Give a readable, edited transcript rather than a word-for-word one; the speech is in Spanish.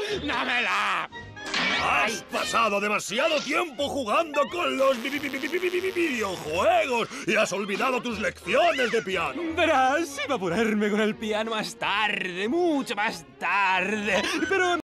¡Dámela! Has pasado demasiado tiempo jugando con los videojuegos y has olvidado tus lecciones de piano. Verás, iba a ponerme con el piano más tarde, mucho más tarde, pero